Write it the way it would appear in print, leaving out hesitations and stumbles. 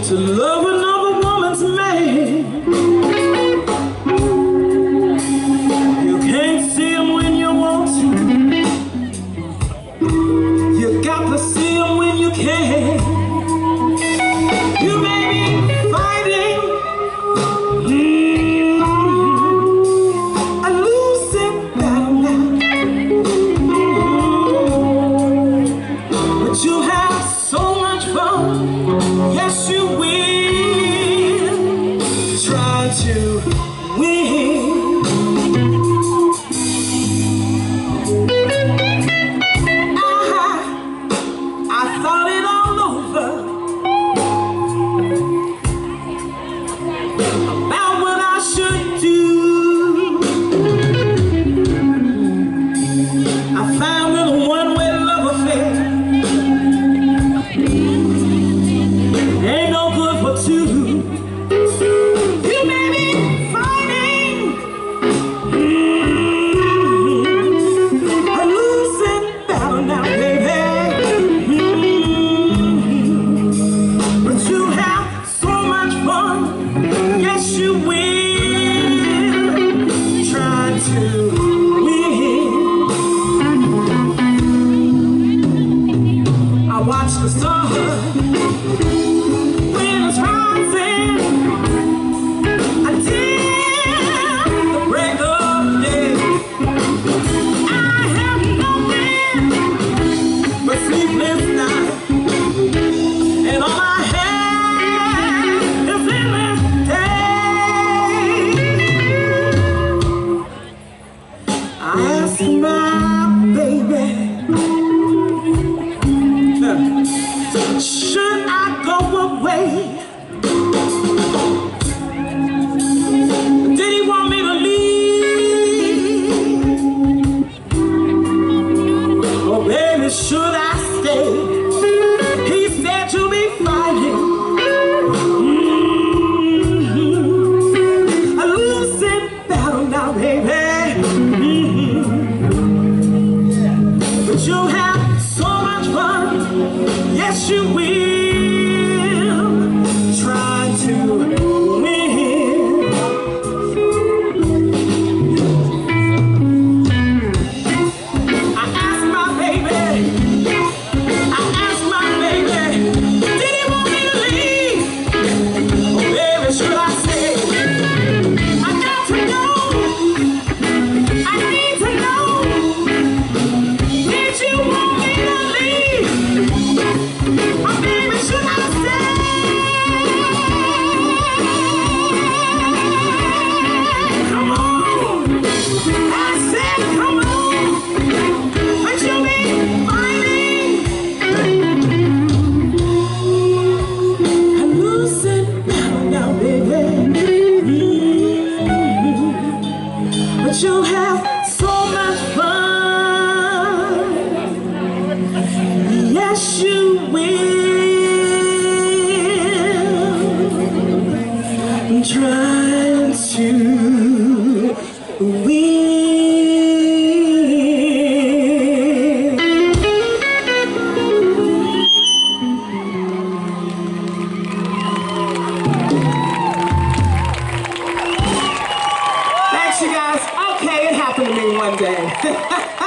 to love another woman's man. You can't see him when you want to. You got to see him when you can. You may be fighting a losing battle now, but you have so much fun. Yes, you will. Try to win. I thought it all over about what I should do. I found it a one-way love affair. Ain't no good for two. You may be fighting a losing battle now, baby. But you have so much fun. Yes, you will. Try to win. I watch the sun when it's rising until the break of day. I have nothing but sleepless nights, and all I have is endless days. I ask my baby, should I go away? Did he want me to leave? Oh baby, should I stay? He said to be fighting a losing battle now, baby. But you'll have so much fun. Yes, you will. Try to win. I asked my baby, did he want me to leave? Oh baby, should I stay? I got to know, I need to know, did you want me to leave? Oh baby, should I stay? Come on, I said come on, but you be fighting a losing battle now, baby. But you'll have so much fun. Yes, you will. Trying to win. Thanks, you guys. Okay, it happened to me one day.